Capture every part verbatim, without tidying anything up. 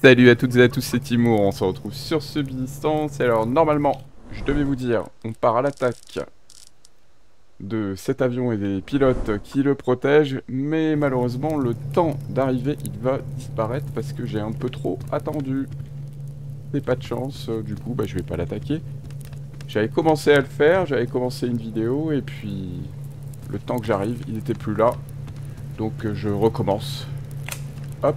Salut à toutes et à tous, c'est Timour, on se retrouve sur ce distance. Et alors normalement, je devais vous dire, on part à l'attaque de cet avion et des pilotes qui le protègent, mais malheureusement le temps d'arriver il va disparaître parce que j'ai un peu trop attendu. C'est pas de chance, du coup bah, je vais pas l'attaquer. J'avais commencé à le faire, j'avais commencé une vidéo et puis le temps que j'arrive il n'était plus là. Donc je recommence. Hop.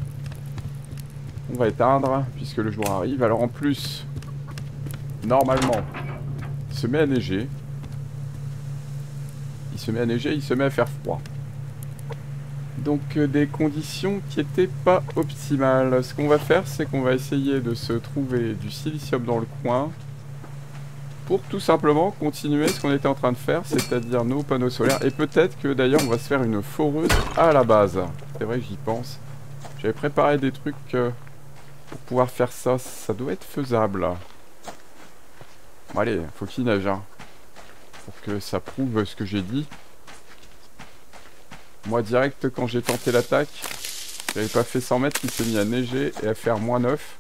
On va éteindre puisque le jour arrive. Alors en plus, normalement, il se met à neiger. Il se met à neiger, il se met à faire froid. Donc euh, des conditions qui n'étaient pas optimales. Ce qu'on va faire, c'est qu'on va essayer de se trouver du silicium dans le coin pour tout simplement continuer ce qu'on était en train de faire, c'est-à-dire nos panneaux solaires. Et peut-être que d'ailleurs on va se faire une foreuse à la base. C'est vrai que j'y pense. J'avais préparé des trucs euh, pour pouvoir faire ça. Ça doit être faisable. Bon, allez, faut qu'il neige, hein, pour que ça prouve ce que j'ai dit. Moi, direct, quand j'ai tenté l'attaque, j'avais pas fait cent mètres, il s'est mis à neiger et à faire moins neuf.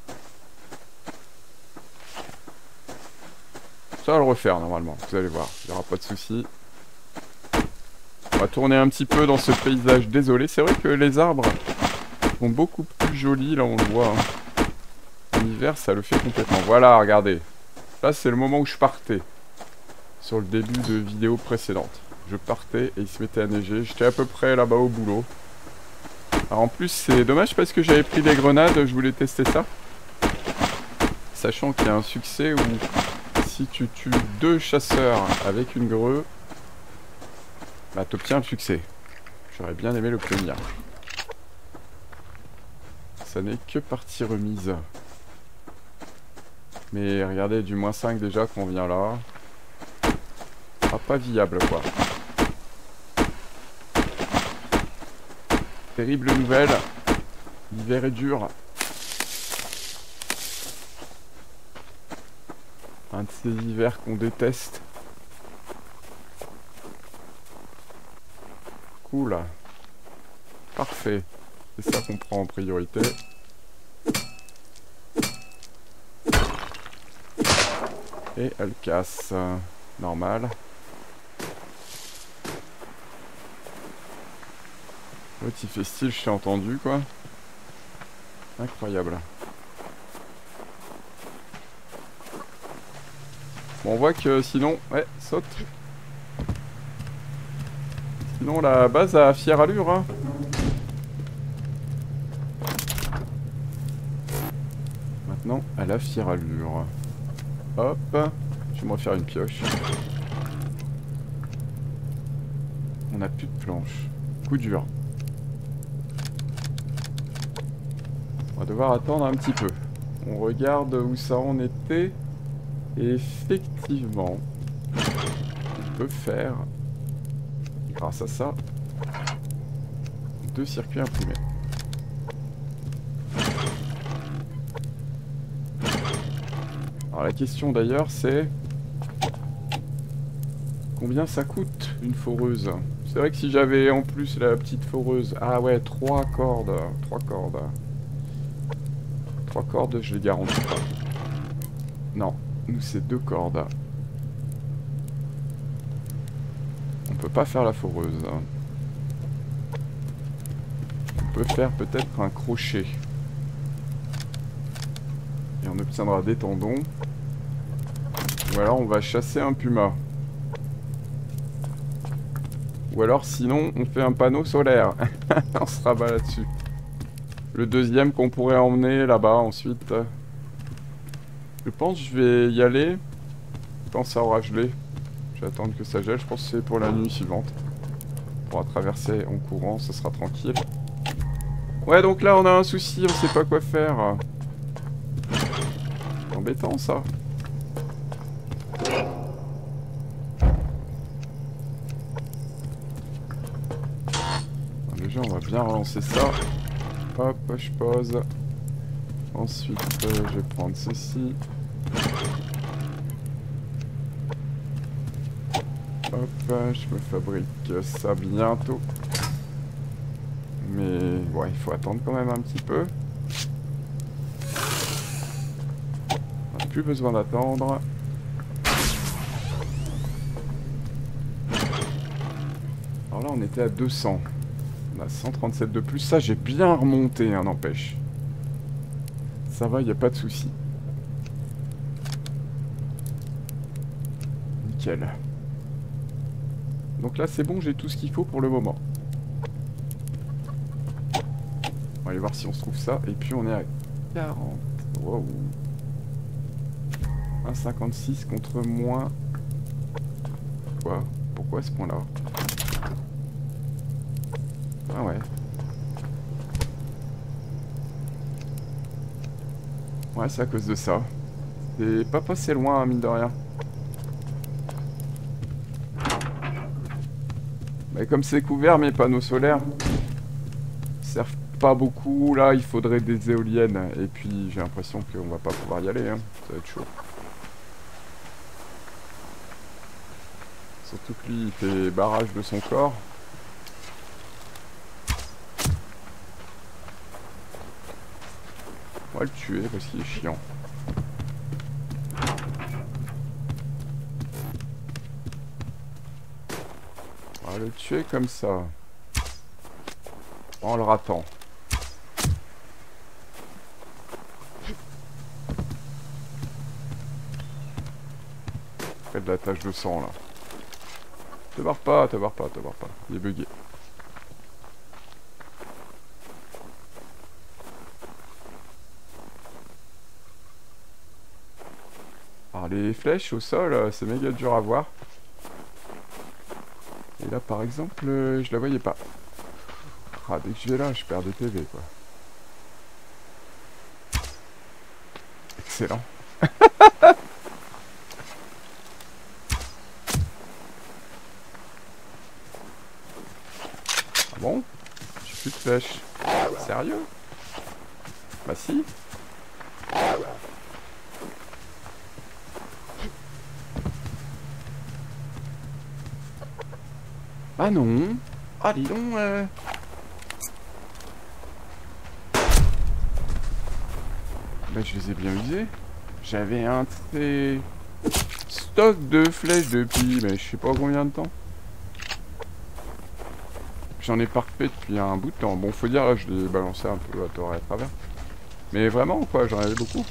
Ça va le refaire, normalement, vous allez voir, il n'y aura pas de souci. On va tourner un petit peu dans ce paysage désolé. C'est vrai que les arbres sont beaucoup plus jolis, là, on le voit. Hein. En hiver, ça le fait complètement. Voilà, regardez. Là, c'est le moment où je partais. Sur le début de vidéo précédente. Je partais et il se mettait à neiger. J'étais à peu près là-bas au boulot. Alors en plus c'est dommage parce que j'avais pris des grenades, je voulais tester ça. Sachant qu'il y a un succès où si tu tues deux chasseurs avec une grue, bah t'obtiens le succès. J'aurais bien aimé l'obtenir. Ça n'est que partie remise. Mais regardez, du moins cinq déjà qu'on vient là. Ah, pas viable quoi. Terrible nouvelle. L'hiver est dur. Un de ces hivers qu'on déteste. Cool. Parfait. C'est ça qu'on prend en priorité. Et elle casse. Normal. L'autre il fait style, je t'ai entendu quoi. Incroyable. Bon, on voit que sinon... Ouais, saute. Sinon la base a fière allure hein. Maintenant elle a fière allure. Hop. Je vais me refaire une pioche. On n'a plus de planches. Coup dur. On va devoir attendre un petit peu. On regarde où ça en était. Et effectivement, on peut faire, grâce à ça, deux circuits imprimés. Alors la question d'ailleurs c'est combien ça coûte une foreuse? C'est vrai que si j'avais en plus la petite foreuse... Ah ouais, trois cordes. Trois cordes. Trois cordes, je les garantis pas. Non, nous c'est deux cordes. On peut pas faire la foreuse. On peut faire peut-être un crochet. Et on obtiendra des tendons. Ou alors on va chasser un puma. Ou alors sinon on fait un panneau solaire. On se rabat là-dessus. Le deuxième qu'on pourrait emmener là-bas ensuite. Je pense que je vais y aller quand ça aura gelé. Je vais attendre que ça gèle, je pense que c'est pour la nuit suivante. On pourra traverser en courant, ça sera tranquille. Ouais, donc là on a un souci, on sait pas quoi faire. C'est embêtant ça. Déjà on va bien relancer ça. Hop, je pose. Ensuite, euh, je vais prendre ceci. Hop, je me fabrique ça bientôt. Mais bon, il faut attendre quand même un petit peu. plus besoin d'attendre. Alors là, on était à deux cents. On a cent trente-sept de plus. Ça, j'ai bien remonté, hein, n'empêche. Ça va, il n'y a pas de souci. Nickel. Donc là, c'est bon, j'ai tout ce qu'il faut pour le moment. On va aller voir si on se trouve ça. Et puis, on est à quarante. Wow. un virgule cinquante-six contre moins... Quoi? Pourquoi ce point-là? Ah ouais. Ouais, c'est à cause de ça. C'est pas passé loin, hein, mine de rien. Mais comme c'est couvert, mes panneaux solaires servent pas beaucoup. Là, il faudrait des éoliennes. Et puis, j'ai l'impression qu'on va pas pouvoir y aller. Hein. Ça va être chaud. Surtout que lui, il fait barrage de son corps. On va le tuer parce qu'il est chiant. On va le tuer comme ça. En le ratant. Fait de la tache de sang là. Te barre pas, te barre pas, te barre pas. Il est bugué. Alors les flèches au sol, c'est méga dur à voir. Et là par exemple, je la voyais pas. Ah, dès que je vais là, je perds des P V quoi. Excellent. Ah bon? J'ai plus de flèches. Sérieux? Bah si. Ah non. Ah dis donc. Euh... Bah je les ai bien usés. J'avais un très stock de flèches depuis, mais je sais pas combien de temps. J'en ai pas refait depuis un bout de temps. Bon, faut dire, là, je l'ai balancé un peu à tort et à travers. Mais vraiment, quoi, j'en avais beaucoup.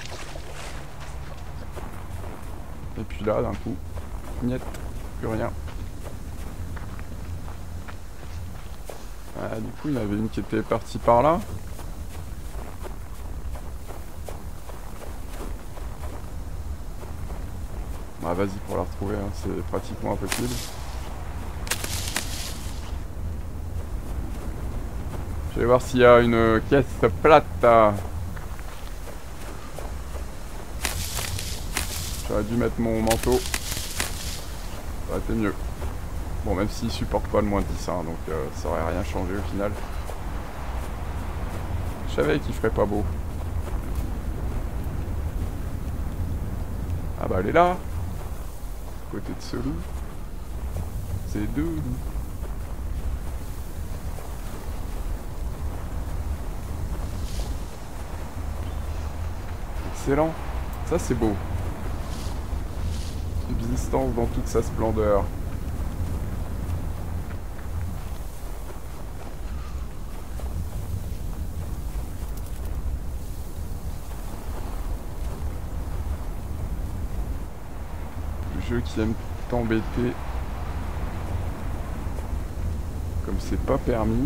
Et puis là, d'un coup, niet, plus rien. Ah, du coup, il y en avait une qui était partie par là. Bah, vas-y pour la retrouver, hein, c'est pratiquement impossible. Je vais voir s'il y a une caisse plate. J'aurais dû mettre mon manteau. Ça aurait été mieux. Bon, même s'il supporte pas le moins dix, hein, donc euh, ça aurait rien changé au final. Je savais qu'il ferait pas beau. Ah bah elle est là. À côté de ce loup. C'est deux loups. Excellent. Ça c'est beau. Subsistance dans toute sa splendeur. Le jeu qui aime t'embêter. Comme c'est pas permis.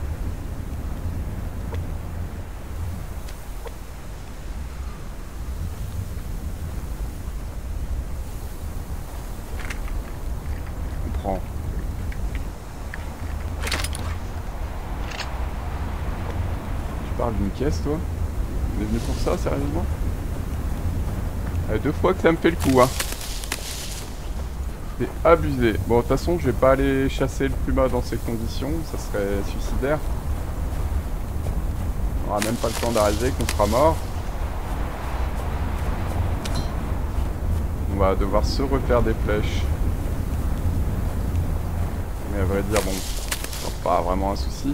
Tu parles d'une caisse, toi? On est venu pour ça, sérieusement? Allez, deux fois que ça me fait le coup, hein. C'est abusé. Bon, de toute façon, je vais pas aller chasser le puma dans ces conditions, ça serait suicidaire. On aura même pas le temps d'arriver, qu'on sera mort. On va devoir se refaire des flèches. Mais à vrai dire, bon, c'est pas vraiment un souci.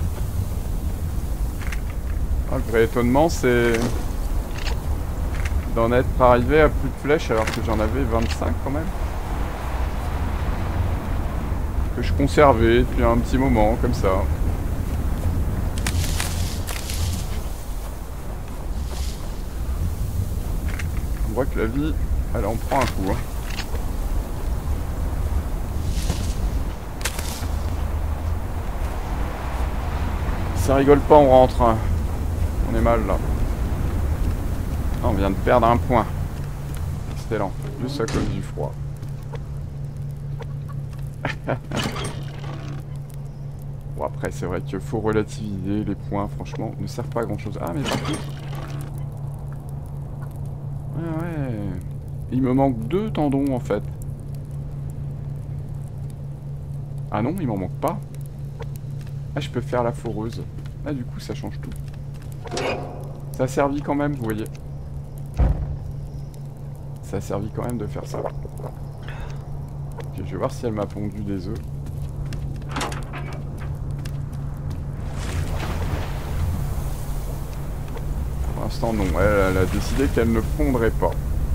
Ah, le vrai étonnement, c'est d'en être arrivé à plus de flèches alors que j'en avais vingt-cinq quand même. Que je conservais depuis un petit moment, comme ça. On voit que la vie, elle en prend un coup. Hein. Ça rigole pas, on rentre. Hein. On est mal là. Ah, on vient de perdre un point. Excellent. Juste à cause du froid. Bon après c'est vrai qu'il faut relativiser les points, franchement, ne servent pas à grand chose. Ah mais par contre... Ouais ouais... Il me manque deux tendons en fait. Ah non, il m'en manque pas. Ah je peux faire la foreuse. Ah du coup ça change tout. Ça a servi quand même, vous voyez. Ça a servi quand même de faire ça. Ok, je vais voir si elle m'a pondu des œufs. Pour l'instant non, elle, elle a décidé qu'elle ne pondrait pas.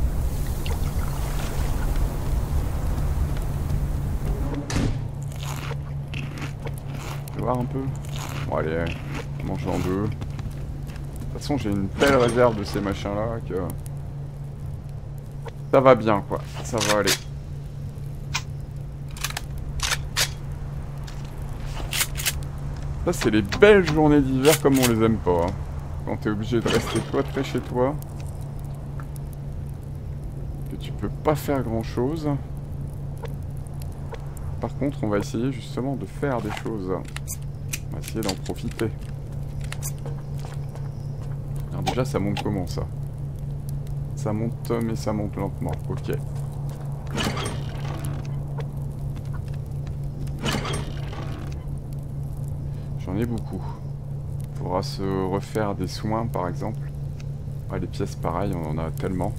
Je vais voir un peu. Bon allez, mange-en deux. De toute façon j'ai une telle réserve de ces machins là que... Ça va bien quoi, ça va aller. Ça c'est les belles journées d'hiver comme on les aime pas. Hein. Quand t'es obligé de rester cloîtré chez toi. Que tu peux pas faire grand chose. Par contre on va essayer justement de faire des choses. On va essayer d'en profiter. Alors déjà ça monte comment ça? Ça monte mais ça monte lentement, ok. J'en ai beaucoup. Il faudra se refaire des soins par exemple. Ah, les pièces pareil, on en a tellement.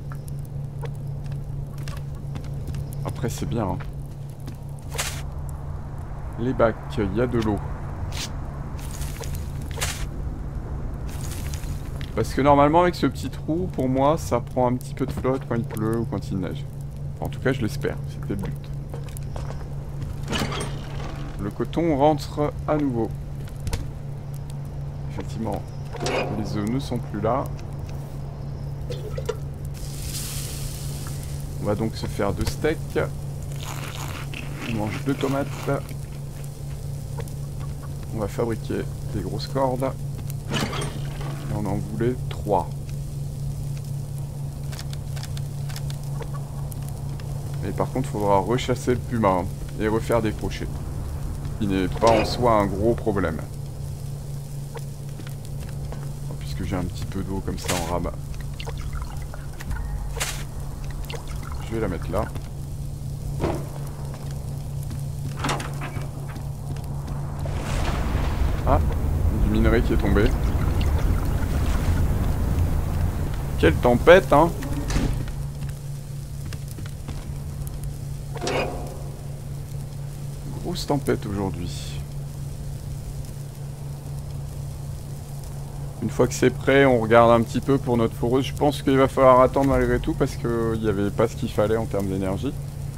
Après c'est bien. Hein. Les bacs, il y a de l'eau. Parce que normalement avec ce petit trou, pour moi, ça prend un petit peu de flotte quand il pleut ou quand il neige. Enfin, en tout cas je l'espère, c'était le but. Le coton rentre à nouveau. Effectivement, les œufs ne sont plus là. On va donc se faire deux steaks. On mange deux tomates. On va fabriquer des grosses cordes. Et on en voulait trois. Et par contre, il faudra rechasser le puma hein, et refaire des crochets. Ce qui n'est pas en soi un gros problème. Puisque j'ai un petit peu d'eau comme ça en rabat. Je vais la mettre là. Ah, du minerai qui est tombé. Quelle tempête, hein! Grosse tempête aujourd'hui. Une fois que c'est prêt, on regarde un petit peu pour notre foreuse. Je pense qu'il va falloir attendre malgré tout parce qu'il n'y avait pas ce qu'il fallait en termes d'énergie.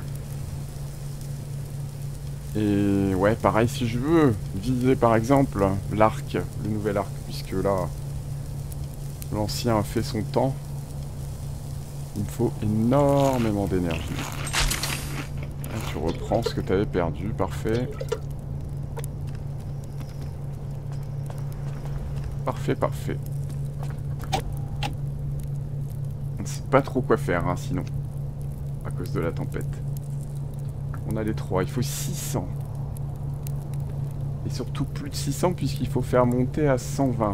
Et ouais, pareil, si je veux viser par exemple l'arc, le nouvel arc, puisque là, l'ancien a fait son temps. Il me faut énormément d'énergie. Tu reprends ce que tu avais perdu, parfait. Parfait, parfait. On ne sait pas trop quoi faire, hein, sinon. À cause de la tempête. On a les trois, il faut six cents. Et surtout plus de six cents puisqu'il faut faire monter à cent vingt.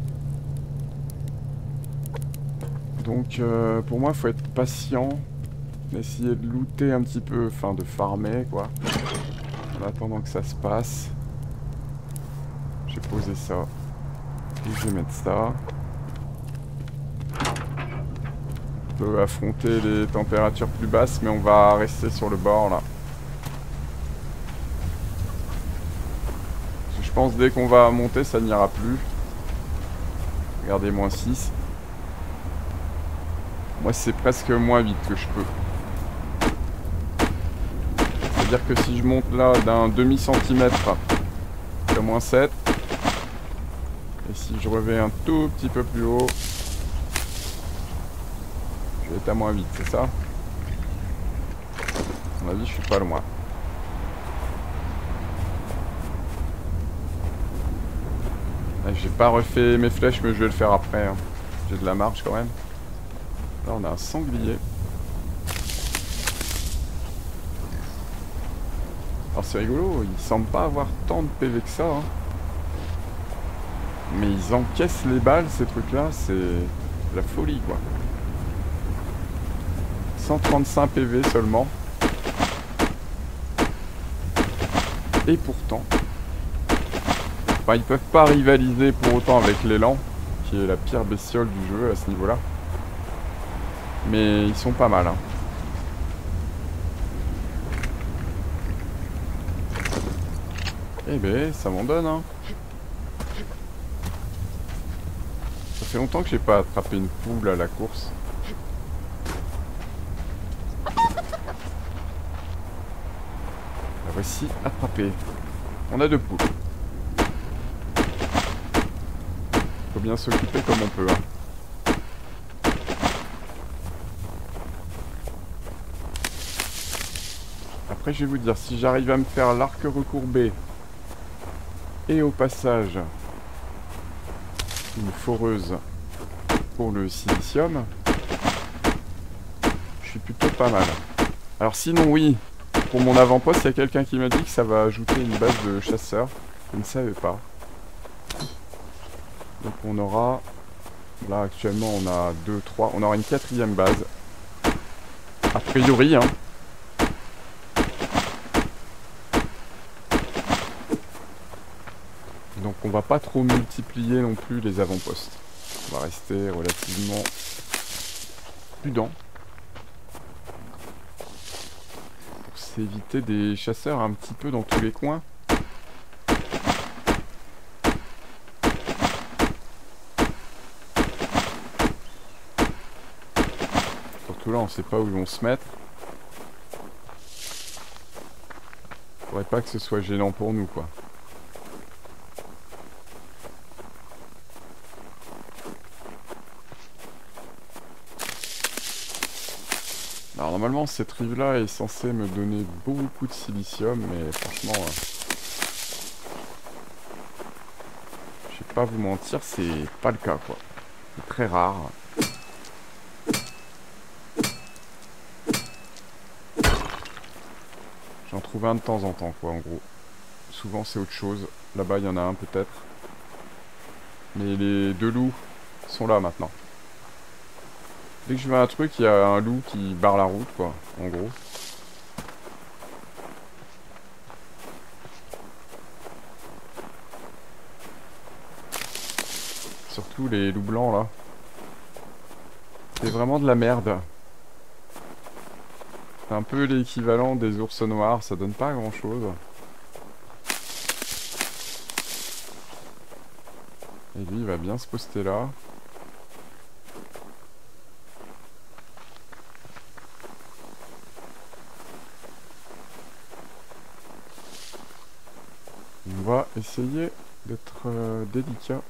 Donc euh, pour moi il faut être patient. Essayer de looter un petit peu, enfin de farmer quoi. En attendant que ça se passe. Je vais poser ça. Et je vais mettre ça. On peut affronter les températures plus basses mais on va rester sur le bord là. Je pense dès qu'on va monter ça n'ira plus. Regardez, moins six. Moi c'est presque moins huit que je peux. C'est-à-dire que si je monte là d'un demi centimètre à moins sept, et si je revais un tout petit peu plus haut, je vais être à moins huit, c'est ça? À mon avis, je suis pas loin. J'ai pas refait mes flèches, mais je vais le faire après. Hein. J'ai de la marge quand même. Là, on a un sanglier. Alors, c'est rigolo, ils semblent pas avoir tant de P V que ça. Hein. Mais ils encaissent les balles, ces trucs-là. C'est la folie, quoi. cent trente-cinq P V seulement. Et pourtant... Enfin, ils peuvent pas rivaliser pour autant avec l'élan, qui est la pire bestiole du jeu à ce niveau-là. Mais ils sont pas mal. Hein. Eh ben, ça m'en donne. Hein. Ça fait longtemps que j'ai pas attrapé une poule à la course. La voici attrapée. On a deux poules. Faut bien s'occuper comme on peut. Hein. Après, je vais vous dire, si j'arrive à me faire l'arc recourbé et au passage une foreuse pour le silicium, je suis plutôt pas mal. Alors sinon, oui, pour mon avant-poste, il y a quelqu'un qui m'a dit que ça va ajouter une base de chasseurs. Je ne savais pas. Donc on aura, là actuellement on a deux, trois, on aura une quatrième base. A priori, hein. Donc on va pas trop multiplier non plus les avant-postes. On va rester relativement prudent. Pour s'éviter des chasseurs un petit peu dans tous les coins. Là on sait pas où ils vont se mettre. Faudrait pas que ce soit gênant pour nous quoi. Alors normalement cette rive là est censée me donner beaucoup de silicium, mais franchement euh, je vais pas vous mentir, c'est pas le cas quoi. C'est très rare. J'en trouve un de temps en temps, quoi, en gros. Souvent, c'est autre chose. Là-bas, il y en a un, peut-être. Mais les deux loups sont là, maintenant. Dès que je vois un truc, il y a un loup qui barre la route, quoi, en gros. Surtout les loups blancs, là. C'est vraiment de la merde. C'est un peu l'équivalent des ours noirs, ça donne pas grand chose. Et lui il va bien se poster là. On va essayer d'être euh, délicat.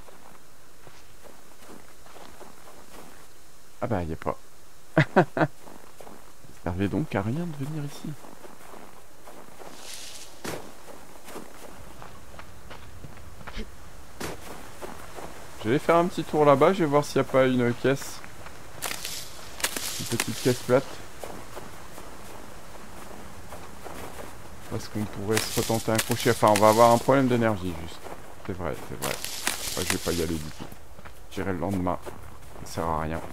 Ah bah y a pas. Ça servait donc à rien de venir ici. Je vais faire un petit tour là-bas, je vais voir s'il n'y a pas une caisse. Une petite caisse plate. Parce qu'on pourrait se retenter un crochet. Enfin, on va avoir un problème d'énergie juste. C'est vrai, c'est vrai. Enfin, je vais pas y aller du tout. J'irai le lendemain. Ça sert à rien.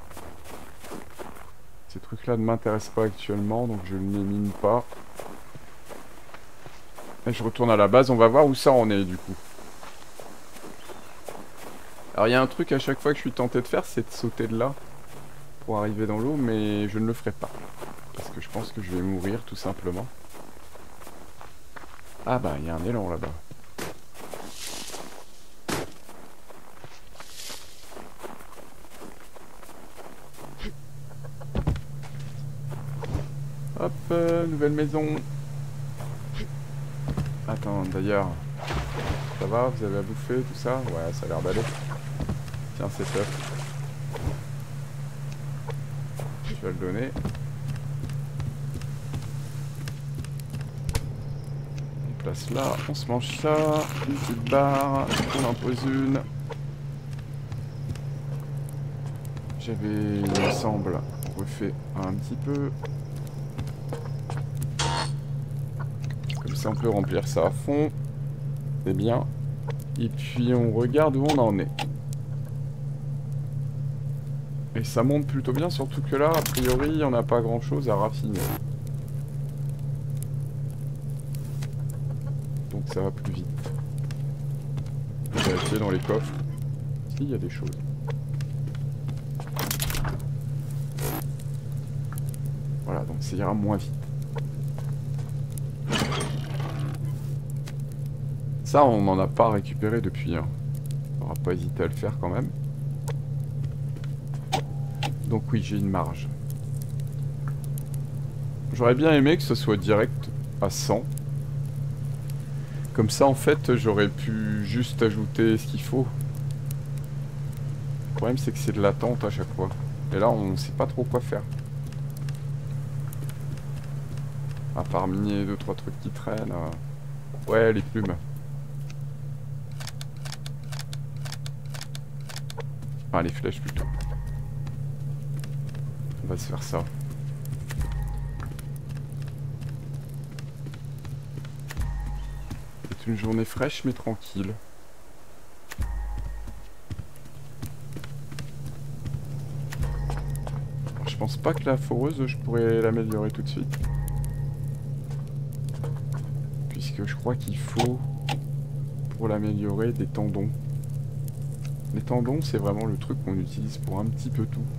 Ces trucs-là ne m'intéressent pas actuellement, donc je ne les mine pas. Et je retourne à la base, on va voir où ça en est du coup. Alors il y a un truc à chaque fois que je suis tenté de faire, c'est de sauter de là pour arriver dans l'eau, mais je ne le ferai pas. Parce que je pense que je vais mourir tout simplement. Ah bah il y a un élan là-bas. Hop, euh, nouvelle maison. Attends, d'ailleurs, ça va, vous avez à bouffer, tout ça? Ouais, ça a l'air d'aller. Tiens, cet œuf. Je vais le donner. On place là, on se mange ça. Une petite barre, on en pose une. J'avais, il me semble, refait un petit peu. Comme ça, on peut remplir ça à fond. C'est bien. Et puis, on regarde où on en est. Et ça monte plutôt bien, surtout que là, a priori, on n'a pas grand-chose à raffiner. Donc ça va plus vite. Je vais vérifier dans les coffres. S'il y a des choses. Voilà, donc ça ira moins vite. Ça, on n'en a pas récupéré depuis. Hein. On n'aura pas hésité à le faire quand même. Donc oui, j'ai une marge. J'aurais bien aimé que ce soit direct à cent. Comme ça, en fait, j'aurais pu juste ajouter ce qu'il faut. Le problème, c'est que c'est de l'attente à chaque fois. Et là, on ne sait pas trop quoi faire. À part miner deux trois trucs qui traînent. Euh... Ouais, les plumes. Enfin, les flèches plutôt. On va se faire ça. C'est une journée fraîche mais tranquille. Alors, je pense pas que la foreuse, je pourrais l'améliorer tout de suite. Puisque je crois qu'il faut, pour l'améliorer, des tendons. Les tendons, c'est vraiment le truc qu'on utilise pour un petit peu tout.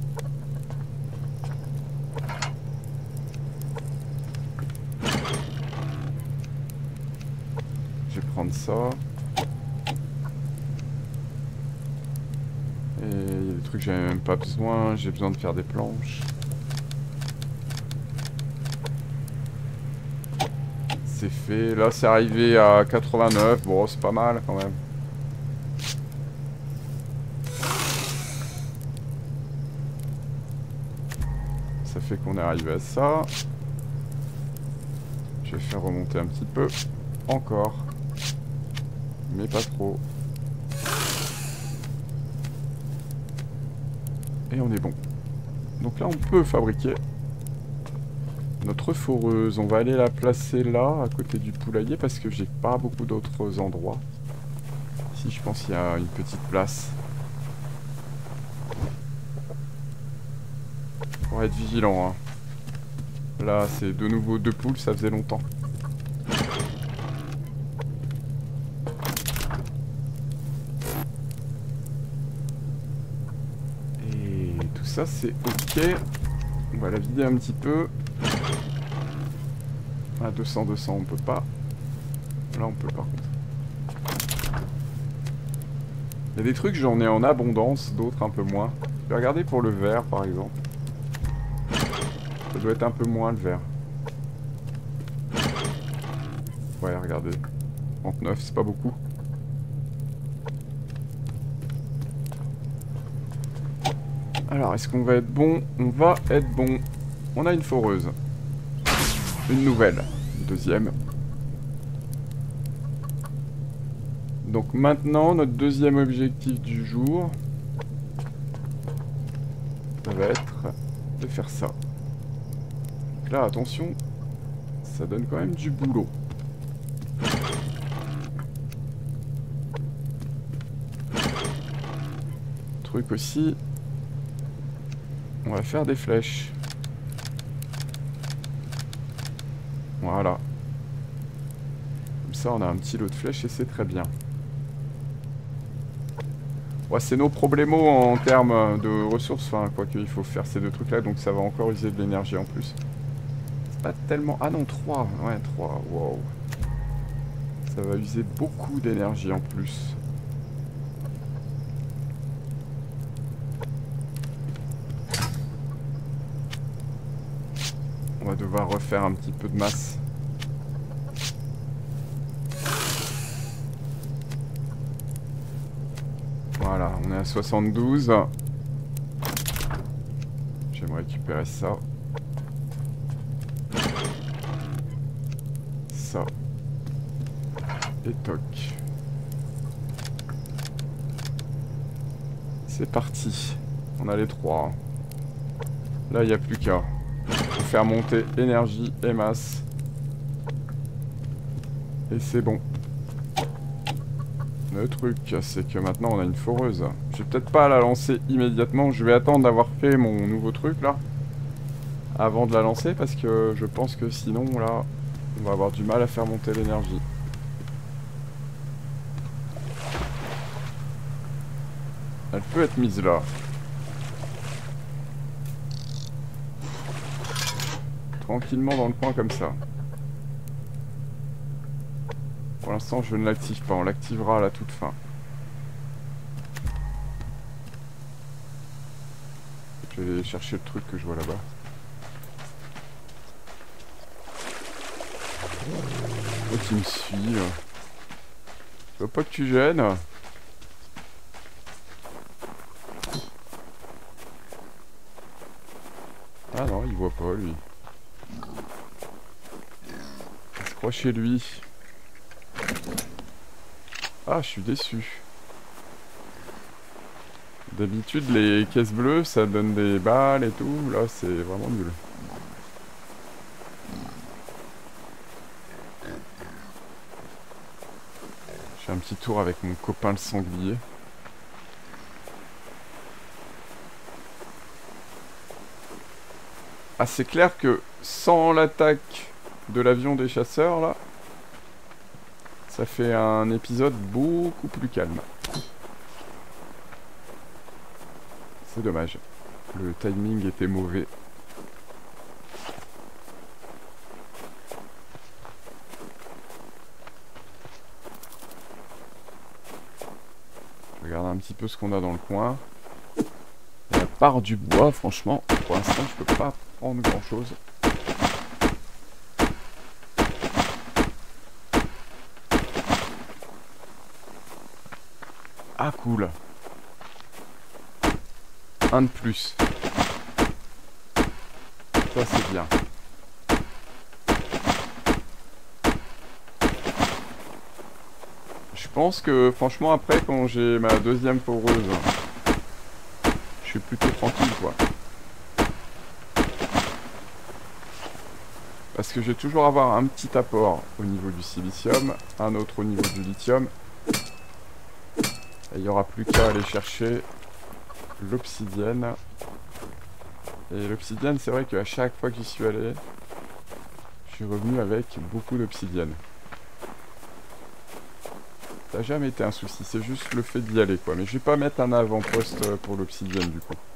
Je vais prendre ça. Et il y a des trucs que j'avais même pas besoin. J'ai besoin de faire des planches. C'est fait. Là, c'est arrivé à quatre-vingt-neuf. Bon, c'est pas mal quand même. Ça fait qu'on est arrivé à ça. Je vais faire remonter un petit peu. Encore. Mais pas trop. Et on est bon. Donc là, on peut fabriquer notre foreuse. On va aller la placer là, à côté du poulailler, parce que j'ai pas beaucoup d'autres endroits. Ici, je pense qu'il y a une petite place. Pour être vigilant. Hein. Là, c'est de nouveau deux poules, ça faisait longtemps. Et tout ça, c'est ok. On va la vider un petit peu. À deux cents, deux cents, on peut pas. Là, on peut par contre. Il y a des trucs, j'en ai en abondance, d'autres un peu moins. Je vais regarder pour le verre, par exemple. Ça doit être un peu moins le vert. Ouais, regardez. trente-neuf, c'est pas beaucoup. Alors, est-ce qu'on va être bon? On va être bon. On a une foreuse. Une nouvelle. Une deuxième. Donc maintenant, notre deuxième objectif du jour, ça va être de faire ça. Donc là, attention, ça donne quand même du boulot. Truc aussi, on va faire des flèches. Voilà. Comme ça, on a un petit lot de flèches et c'est très bien. Ouais, c'est nos problèmes en termes de ressources, enfin, quoi qu'il faut faire ces deux trucs-là, donc ça va encore user de l'énergie en plus. C'est pas tellement... Ah non, trois. Ouais, trois. Wow. Ça va user beaucoup d'énergie en plus. On va va devoir refaire un petit peu de masse. Voilà, on est à soixante-douze. Je vais me récupérer ça. Ça. Et toc. C'est parti. On a les trois. Là, il n'y a plus qu'à faire monter énergie et masse. Et c'est bon. Le truc, c'est que maintenant, on a une foreuse. Je vais peut-être pas la lancer immédiatement. Je vais attendre d'avoir fait mon nouveau truc, là. Avant de la lancer, parce que je pense que sinon, là, on va avoir du mal à faire monter l'énergie. Elle peut être mise là. Tranquillement dans le coin comme ça. Pour l'instant, je ne l'active pas. On l'activera à la toute fin. Je vais chercher le truc que je vois là-bas. Oh, tu me suis. Je veux pas que tu gênes. Ah non, il voit pas, lui. Il se croit chez lui. Ah, je suis déçu. D'habitude, les caisses bleues, ça donne des balles et tout. Là, c'est vraiment nul. Je fais un petit tour avec mon copain le sanglier. Ah, c'est clair que sans l'attaque de l'avion des chasseurs, là, ça fait un épisode beaucoup plus calme. C'est dommage. Le timing était mauvais. Je regarde un petit peu ce qu'on a dans le coin. Et à part du bois, franchement, pour l'instant, je peux pas prendre grand chose. Ah, cool. Un de plus. Ça, c'est bien. Je pense que, franchement, après, quand j'ai ma deuxième foreuse, je suis plutôt tranquille, quoi. Parce que je vais toujours avoir un petit apport au niveau du silicium, un autre au niveau du lithium. Et il n'y aura plus qu'à aller chercher l'obsidienne. Et l'obsidienne, c'est vrai qu'à chaque fois que j'y suis allé, je suis revenu avec beaucoup d'obsidienne. Ça n'a jamais été un souci, c'est juste le fait d'y aller, quoi. Mais je vais pas mettre un avant-poste pour l'obsidienne, du coup.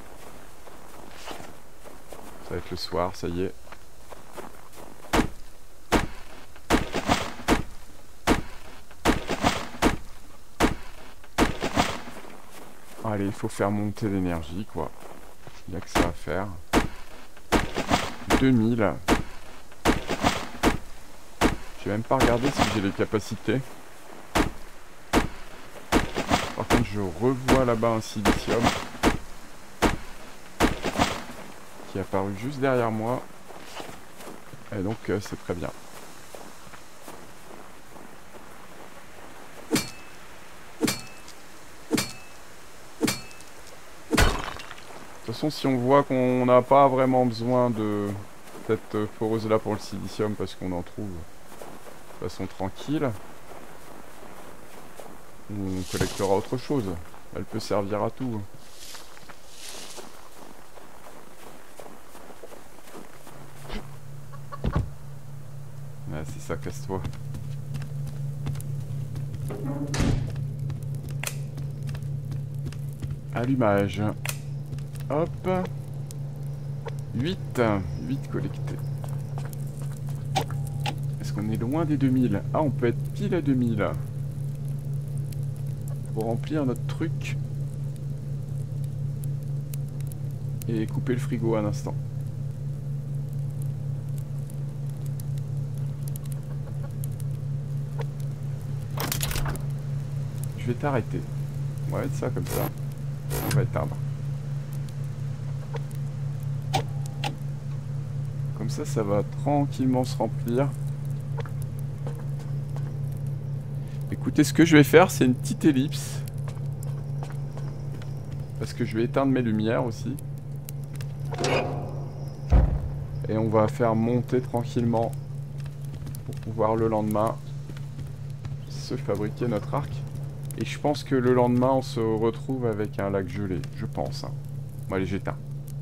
Ça va être le soir, ça y est. Allez, il faut faire monter l'énergie, quoi. Il n'y a que ça à faire. deux mille. J'ai même pas regardé si j'ai les capacités. Par contre, je revois là-bas un silicium qui est apparu juste derrière moi. Et donc, euh, c'est très bien. De toute façon, si on voit qu'on n'a pas vraiment besoin de cette foreuse là pour le silicium parce qu'on en trouve de façon tranquille, on collectera autre chose. Elle peut servir à tout. Ouais, c'est ça, casse-toi. Allumage. Hop. huit. huit collectés. Est-ce qu'on est loin des deux mille? Ah, on peut être pile à deux mille. Pour remplir notre truc. Et couper le frigo un instant. Je vais t'arrêter. On va mettre ça comme ça. On va éteindre. Comme ça, ça va tranquillement se remplir. Écoutez, ce que je vais faire, c'est une petite ellipse. Parce que je vais éteindre mes lumières aussi. Et on va faire monter tranquillement pour pouvoir le lendemain se fabriquer notre arc. Et je pense que le lendemain, on se retrouve avec un lac gelé. Je pense. Hein. Bon, allez, j'éteins.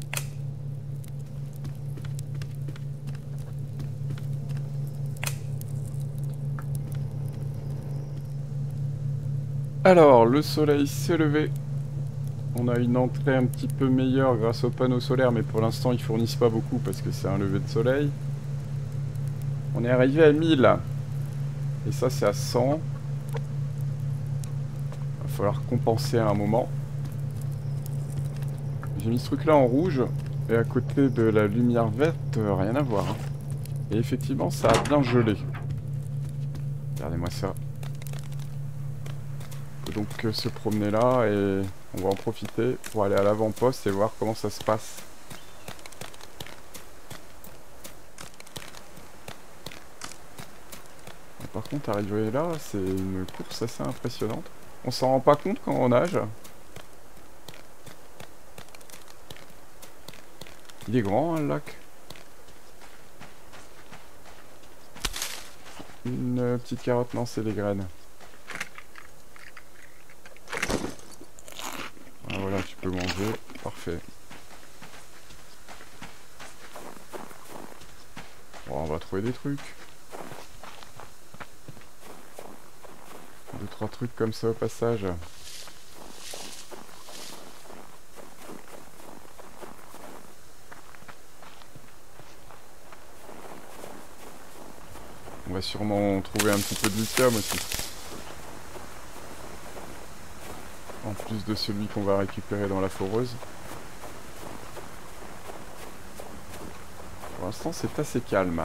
Alors, le soleil s'est levé. On a une entrée un petit peu meilleure grâce aux panneaux solaires, mais pour l'instant, ils fournissent pas beaucoup parce que c'est un lever de soleil. On est arrivé à mille. Et ça, c'est à cent. Il va falloir compenser à un moment. J'ai mis ce truc-là en rouge. Et à côté de la lumière verte, euh, rien à voir. Hein. Et effectivement, ça a bien gelé. Regardez-moi ça. On peut donc euh, se promener là et on va en profiter pour aller à l'avant-poste et voir comment ça se passe. Par contre, arriver là, c'est une course assez impressionnante. On s'en rend pas compte quand on nage. Il est grand, hein, le lac. Une petite carotte, non, c'est les graines. Ah, voilà, tu peux manger. Parfait. Bon, on va trouver des trucs. Deux, trois trucs comme ça au passage. On va sûrement trouver un petit peu de lithium aussi. En plus de celui qu'on va récupérer dans la foreuse. Pour l'instant, c'est assez calme.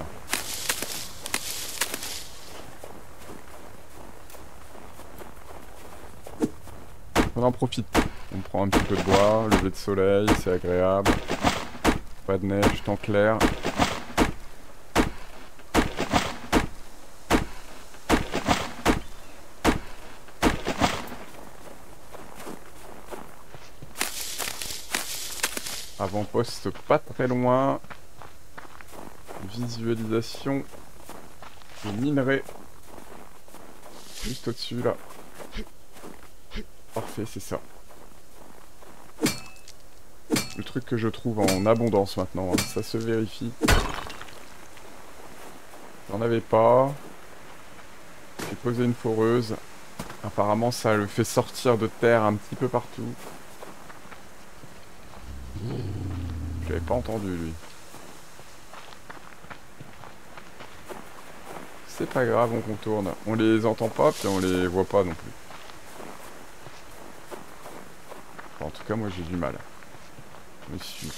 On en profite. On prend un petit peu de bois, lever de soleil, c'est agréable. Pas de neige, temps clair. Avant-poste pas très loin. Visualisation des minerais. Juste au-dessus là. Parfait, c'est ça. Le truc que je trouve en abondance maintenant, hein. Ça se vérifie. J'en avais pas. J'ai posé une foreuse. Apparemment ça le fait sortir de terre un petit peu partout. Je l'avais pas entendu lui. C'est pas grave, on contourne. On les entend pas, puis on les voit pas non plus. Enfin, en tout cas, moi j'ai du mal. Je me suis.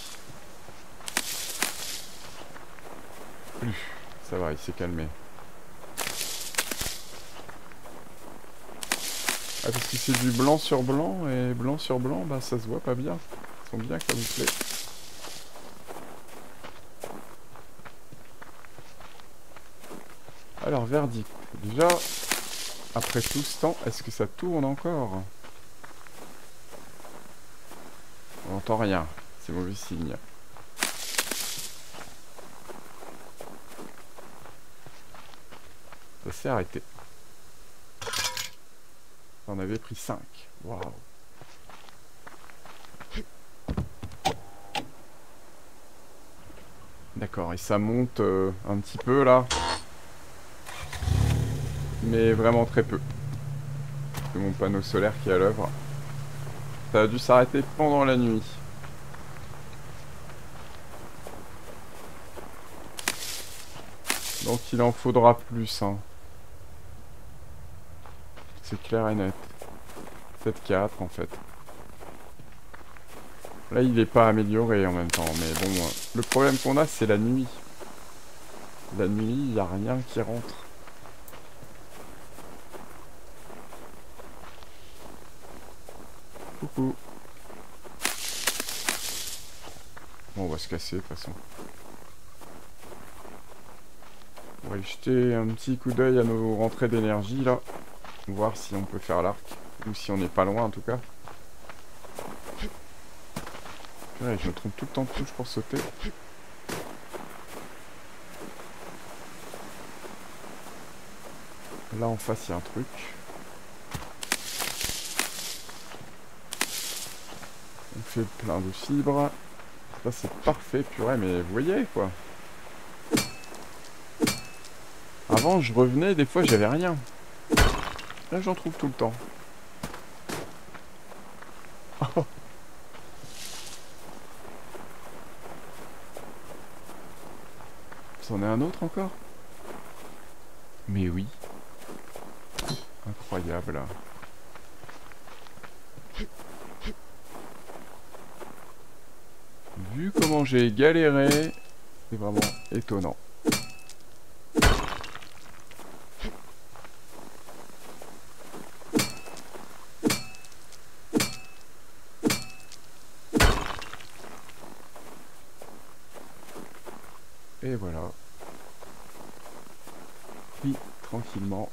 Plus. Ça va, il s'est calmé. Ah, parce que c'est du blanc sur blanc, et blanc sur blanc, bah ça se voit pas bien. Ils sont bien camouflés. Alors, verdict. Déjà, après tout ce temps, est-ce que ça tourne encore? On n'entend rien. C'est mauvais signe. Ça s'est arrêté. On avait pris cinq. Waouh. D'accord, et ça monte euh, un petit peu là. Mais vraiment très peu. C'est mon panneau solaire qui est à l'œuvre. Ça a dû s'arrêter pendant la nuit. Donc il en faudra plus. Hein. C'est clair et net. sept quatre en fait. Là il n'est pas amélioré en même temps. Mais bon, euh, le problème qu'on a c'est la nuit. La nuit, il n'y a rien qui rentre. Coucou. Bon, on va se casser de toute façon. On va y jeter un petit coup d'œil à nos rentrées d'énergie là. Voir si on peut faire l'arc. Ou si on n'est pas loin en tout cas. Ouais, je me trompe tout le temps de touche pour sauter. Là en face il y a un truc. On fait plein de fibres. Ça c'est parfait, purée, mais vous voyez quoi. Avant je revenais, des fois j'avais rien. Là j'en trouve tout le temps. Oh. C'en est un autre encore? Mais oui. Incroyable. Vu comment j'ai galéré, c'est vraiment étonnant. Et voilà. Oui, tranquillement.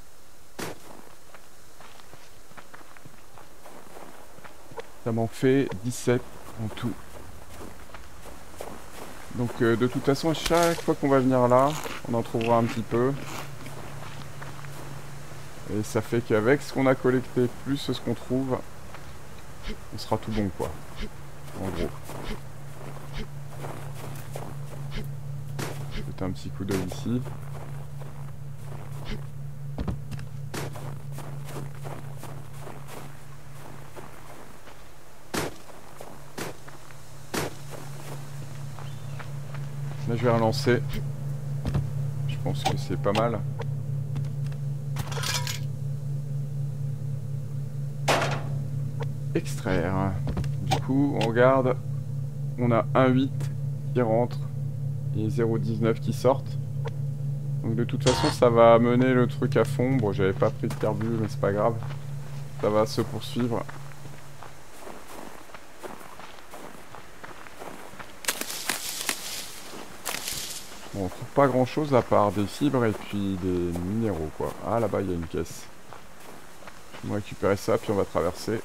Ça m'en fait dix-sept en tout. Donc euh, de toute façon, à chaque fois qu'on va venir là, on en trouvera un petit peu. Et ça fait qu'avec ce qu'on a collecté, plus ce qu'on trouve, on sera tout bon quoi. En gros. Jeter un petit coup d'œil ici. Là je vais relancer. Je pense que c'est pas mal. Extraire. Du coup on regarde. On a un huit qui rentre et zéro virgule dix-neuf qui sortent. Donc de toute façon ça va mener le truc à fond. Bon j'avais pas pris de carbu mais c'est pas grave. Ça va se poursuivre. Bon, on trouve pas grand chose à part des fibres et puis des minéraux quoi. Ah là-bas il y a une caisse. On va récupérer ça puis on va traverser.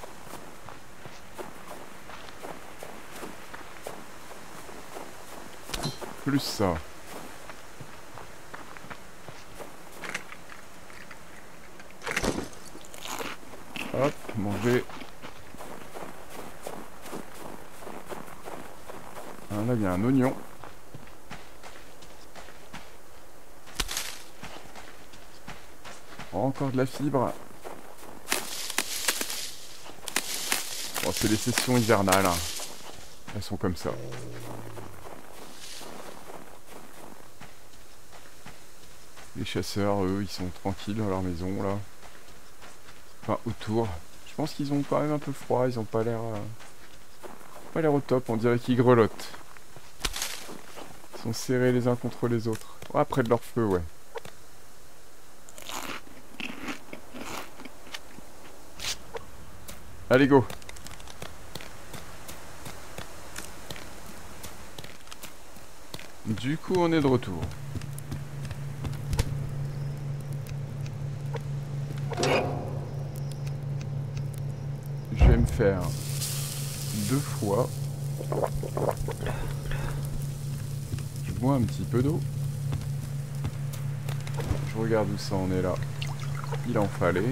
Plus ça. Hop, manger. Ah, là il y a un oignon. Encore de la fibre. Bon, c'est les sessions hivernales. Hein. Elles sont comme ça. Les chasseurs, eux, ils sont tranquilles dans leur maison, là. Enfin, autour. Je pense qu'ils ont quand même un peu froid. Ils ont pas l'air... Euh... pas l'air au top. On dirait qu'ils grelottent. Ils sont serrés les uns contre les autres. Oh, près de leur feu, ouais. Allez, go! Du coup, on est de retour. Je vais me faire deux fois. Je bois un petit peu d'eau. Je regarde où ça en est là. Il en fallait.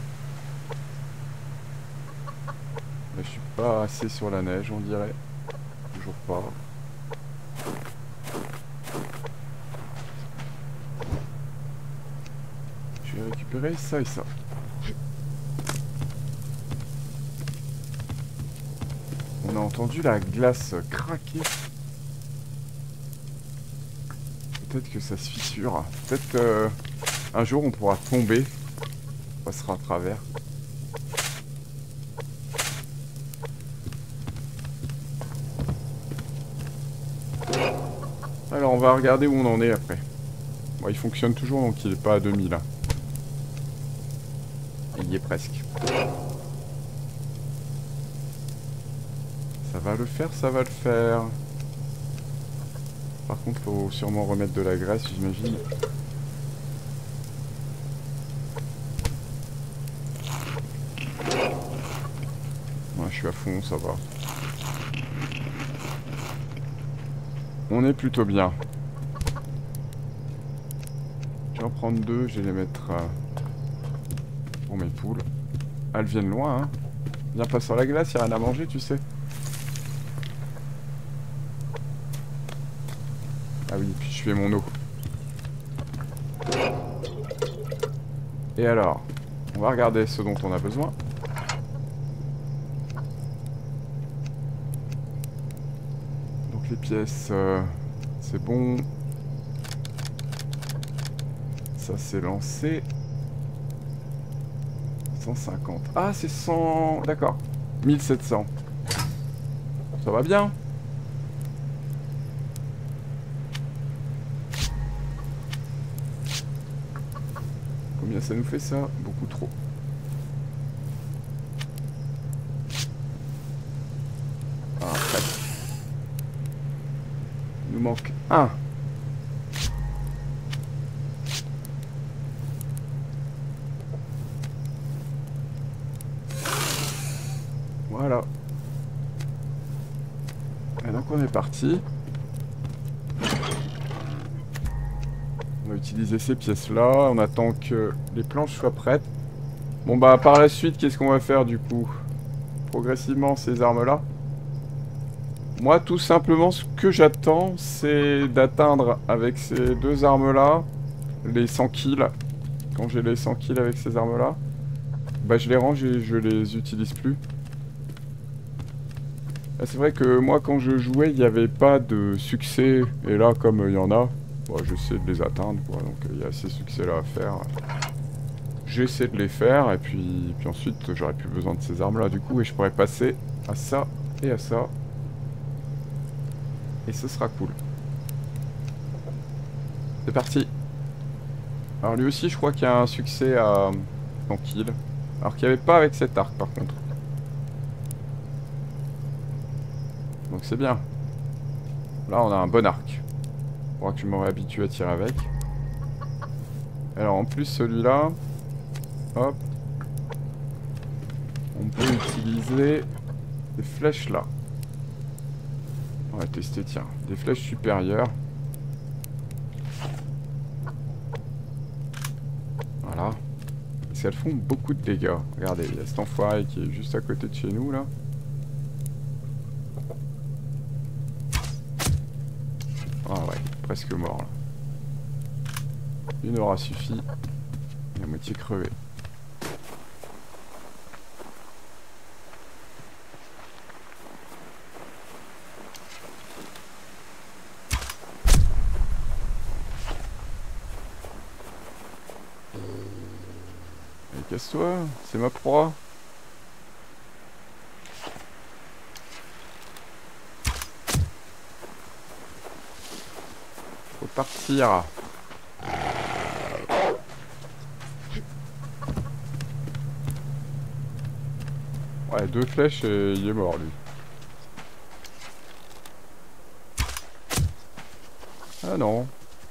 Là, je suis pas assez sur la neige, on dirait. Toujours pas. Je vais récupérer ça et ça. On a entendu la glace craquer. Peut-être que ça se fissure. Peut-être euh, un jour on pourra tomber. On passera à travers. Alors on va regarder où on en est après. Bon, il fonctionne toujours donc il est pas à deux mille. Hein. Il y est presque. va le faire, ça va le faire. Par contre, faut sûrement remettre de la graisse, j'imagine. Ouais, je suis à fond, ça va. On est plutôt bien. Je vais en prendre deux, je vais les mettre euh, pour mes poules. Elles viennent loin, hein. Viens pas sur la glace, y'a rien à manger, tu sais. Ah oui, puis je fais mon eau. Et alors, on va regarder ce dont on a besoin. Donc les pièces, euh, c'est bon. Ça c'est lancé. cent cinquante. Ah, c'est cent... D'accord. mille sept cents. Ça va bien. Combien ça nous fait ça? Beaucoup trop. Ah, presque. Il nous manque un. Voilà. Et donc on est parti. On va utiliser ces pièces-là. On attend que les planches soient prêtes. Bon bah par la suite, qu'est-ce qu'on va faire du coup? Progressivement ces armes-là. Moi tout simplement ce que j'attends c'est d'atteindre avec ces deux armes-là les cent kills. Quand j'ai les cent kills avec ces armes-là, bah je les range et je les utilise plus. C'est vrai que moi quand je jouais il n'y avait pas de succès et là comme il y en a, bah, j'essaie de les atteindre quoi, donc il y a ces succès là à faire. J'essaie de les faire et puis, puis ensuite j'aurais plus besoin de ces armes là du coup et je pourrais passer à ça et à ça. Et ce sera cool. C'est parti. Alors lui aussi je crois qu'il y a un succès à cent kills. Alors qu'il n'y avait pas avec cet arc par contre. Donc c'est bien. Là on a un bon arc. Il faudra que je me réhabitue à tirer avec. Alors en plus celui-là, hop, on peut utiliser des flèches là. On va tester, tiens, des flèches supérieures. Voilà. Parce qu'elles font beaucoup de dégâts. Regardez, il y a cet enfoiré qui est juste à côté de chez nous là. Ah ouais, presque mort là. Une aura suffi. Il est à moitié crevé. Allez, casse-toi, c'est ma proie. Faut partir. Ouais, deux flèches et il est mort lui. Ah non.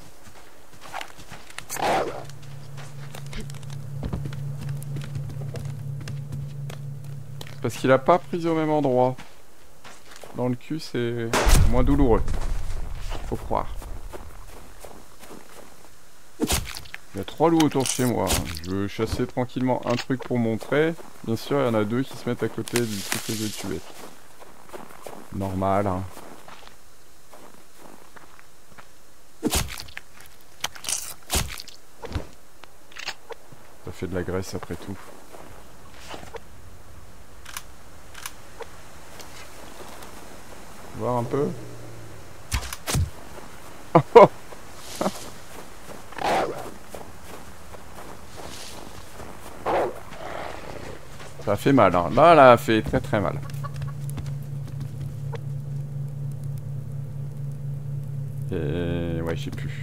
C'est parce qu'il a pas pris au même endroit. Dans le cul c'est moins douloureux. Faut croire. Il y a trois loups autour de chez moi. Je veux chasser tranquillement un truc pour montrer. Bien sûr, il y en a deux qui se mettent à côté du truc que je vais tuer. Normal, hein. Ça fait de la graisse après tout. Voir un peu. Oh. Ça fait mal, hein. Là, elle a fait très très mal. Et ouais, j'ai plus.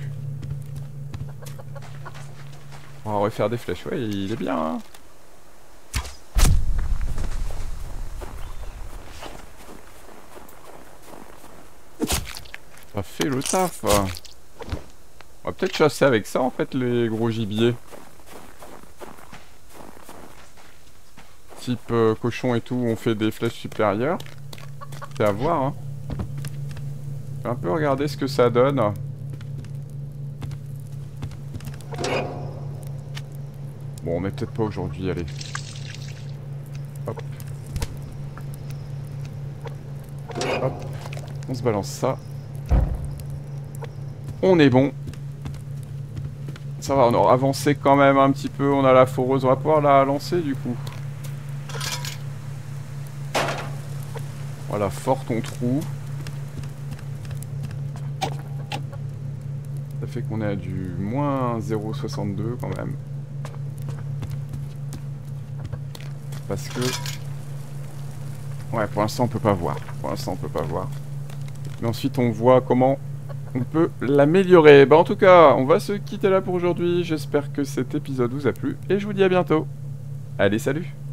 On va refaire des flèches. Ouais, il est bien, hein. Ça fait le taf. On va peut-être chasser avec ça en fait les gros gibiers. Type euh, cochon et tout, on fait des flèches supérieures. C'est à voir hein. Je vais un peu regarder ce que ça donne. Bon, mais peut-être pas aujourd'hui, allez. Hop. Hop. On se balance ça. On est bon. Ça va, on a avancé quand même un petit peu. On a la foreuse. On va pouvoir la lancer du coup. Voilà, fort ton trou. Ça fait qu'on est à du moins zéro virgule soixante-deux quand même. Parce que... Ouais, pour l'instant on peut pas voir. Pour l'instant on peut pas voir. Mais ensuite on voit comment on peut l'améliorer. Bah en tout cas, on va se quitter là pour aujourd'hui. J'espère que cet épisode vous a plu. Et je vous dis à bientôt. Allez, salut!